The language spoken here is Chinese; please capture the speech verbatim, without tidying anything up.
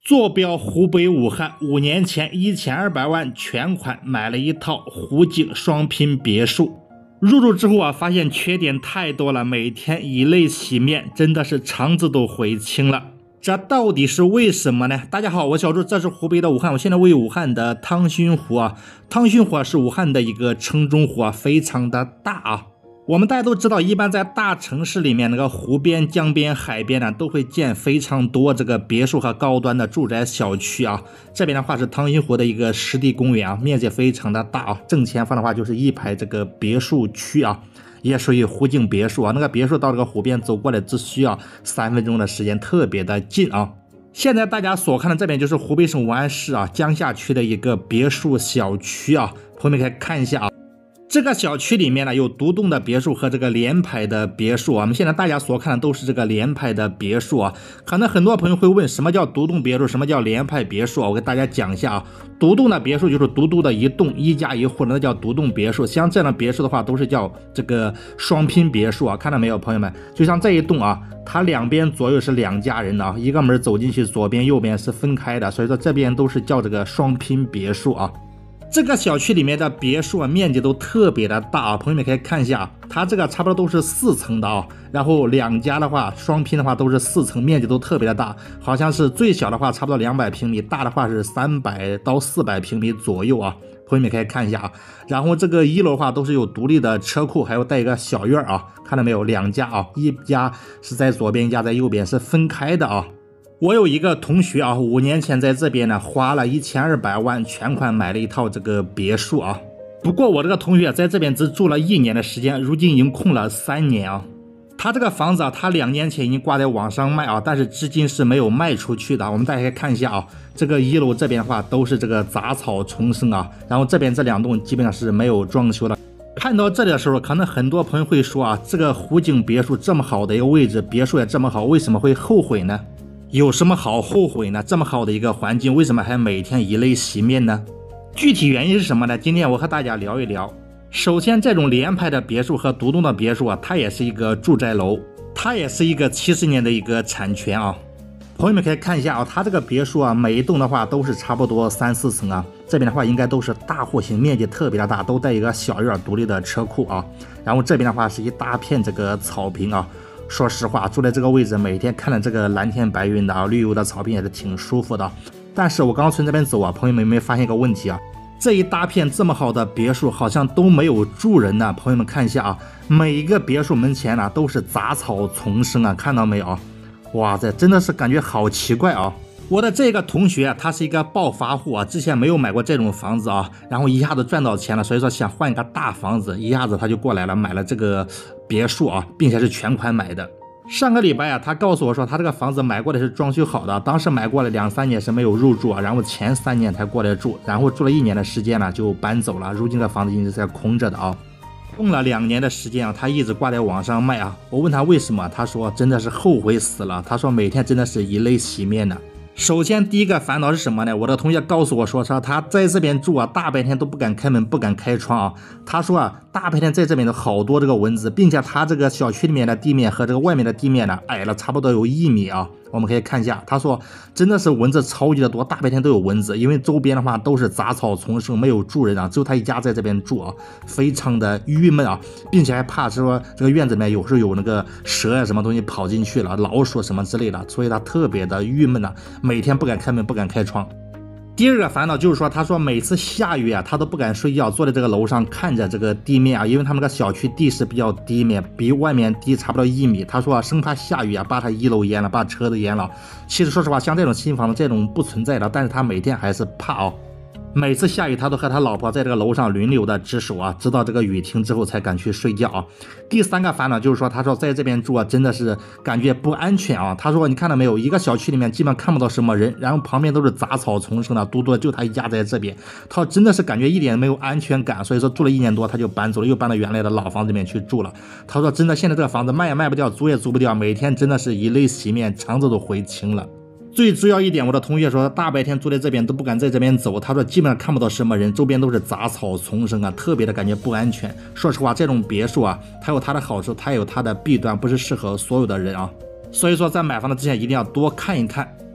坐标湖北武汉，五年前一千二百万全款买了一套湖景双拼别墅。入住之后啊，发现缺点太多了，每天以泪洗面，真的是肠子都悔青了。这到底是为什么呢？大家好，我小朱，这是湖北的武汉，我现在位于武汉的汤熏湖啊。汤熏湖啊是武汉的一个城中湖啊，非常的大啊。我们大家都知道，一般在大城市里面，那个湖边、江边、海边呢，都会建非常多这个别墅和高端的住宅小区啊。这边的话是汤熏湖的一个湿地公园啊，面积非常的大啊。正前方的话就是一排这个别墅区啊，也属于湖景别墅啊。那个别墅到这个湖边走过来只需要三分钟的时间，特别的近啊。现在大家所看的这边就是湖北省武安市啊江夏区的一个别墅小区啊，朋友们可以看一下啊。这个小区里面呢有独栋的别墅和这个联排的别墅啊。我们现在大家所看的都是这个联排的别墅啊。可能很多朋友会问，什么叫独栋别墅，什么叫联排别墅啊？我给大家讲一下啊。独栋的别墅就是独独的一栋一家一户，那叫独栋别墅。像这样的别墅的话，都是叫这个双拼别墅啊。看到没有，朋友们？就像这一栋啊，它两边左右是两家人啊，一个门走进去，左边右边是分开的，所以说这边都是叫这个双拼别墅啊。这个小区里面的别墅啊，面积都特别的大啊，朋友们可以看一下，它这个差不多都是四层的啊，然后两家的话，双拼的话都是四层，面积都特别的大，好像是最小的话差不多两百平米，大的话是三百到四百平米左右啊，朋友们可以看一下啊。然后这个一楼的话都是有独立的车库，还有带一个小院啊，看到没有？两家啊，一家是在左边，一家在右边，是分开的啊。我有一个同学啊，五年前在这边呢花了一千二百万全款买了一套这个别墅啊。不过我这个同学在这边只住了一年的时间，如今已经空了三年啊。他这个房子啊，他两年前已经挂在网上卖啊，但是至今是没有卖出去的。我们大家可以看一下啊，这个一楼这边的话都是这个杂草丛生啊，然后这边这两栋基本上是没有装修的。看到这里的时候，可能很多朋友会说啊，这个湖景别墅这么好的一个位置，别墅也这么好，为什么会后悔呢？有什么好后悔呢？这么好的一个环境，为什么还每天以泪洗面呢？具体原因是什么呢？今天我和大家聊一聊。首先，这种联排的别墅和独栋的别墅啊，它也是一个住宅楼，它也是一个七十年的一个产权啊。朋友们可以看一下啊，它这个别墅啊，每一栋的话都是差不多三四层啊。这边的话应该都是大户型，面积特别的大，都带一个小院独立的车库啊。然后这边的话是一大片这个草坪啊。说实话，住在这个位置，每天看着这个蓝天白云的啊，绿油的草坪也是挺舒服的。但是我刚从这边走啊，朋友们有没有发现一个问题啊？这一大片这么好的别墅，好像都没有住人呢。朋友们看一下啊，每一个别墅门前呢、啊、都是杂草丛生啊，看到没有？哇塞，真的是感觉好奇怪啊！我的这个同学啊，他是一个暴发户啊，之前没有买过这种房子啊，然后一下子赚到钱了，所以说想换一个大房子，一下子他就过来了，买了这个别墅啊，并且是全款买的。上个礼拜啊，他告诉我说，他这个房子买过来是装修好的，当时买过来两三年是没有入住啊，然后前三年才过来住，然后住了一年的时间呢就搬走了，如今这房子一直在空着的啊。用了两年的时间啊，他一直挂在网上卖啊。我问他为什么，他说真的是后悔死了，他说每天真的是以泪洗面的。首先第一个烦恼是什么呢？我的同学告诉我说，说他在这边住啊，大白天都不敢开门，不敢开窗啊。他说啊，大白天在这边有好多这个蚊子，并且他这个小区里面的地面和这个外面的地面呢，矮了差不多有一米啊。我们可以看一下，他说真的是蚊子超级的多，大白天都有蚊子，因为周边的话都是杂草丛生，没有住人啊，只有他一家在这边住啊，非常的郁闷啊，并且还怕说这个院子里面有时候有那个蛇啊什么东西跑进去了，老鼠什么之类的，所以他特别的郁闷啊，每天不敢开门，不敢开窗。第二个烦恼就是说，他说每次下雨啊，他都不敢睡觉，坐在这个楼上看着这个地面啊，因为他们那个小区地势比较低面，比外面低差不多一米。他说啊，生怕下雨啊，把他一楼淹了，把车子淹了。其实说实话，像这种新房子这种不存在的，但是他每天还是怕哦。每次下雨，他都和他老婆在这个楼上轮流的值守啊，直到这个雨停之后才敢去睡觉啊。第三个烦恼就是说，他说在这边住啊，真的是感觉不安全啊。他说你看到没有，一个小区里面基本上看不到什么人，然后旁边都是杂草丛生的，独独就他一家在这边，他说真的是感觉一点没有安全感，所以说住了一年多他就搬走了，又搬到原来的老房子里面去住了。他说真的，现在这个房子卖也卖不掉，租也租不掉，每天真的是以泪洗面，肠子都悔青了。最主要一点，我的同学说大白天住在这边都不敢在这边走，他说基本上看不到什么人，周边都是杂草丛生啊，特别的感觉不安全。说实话，这种别墅啊，它有它的好处，它有它的弊端，不是适合所有的人啊。所以说在买房子之前一定要多看一看。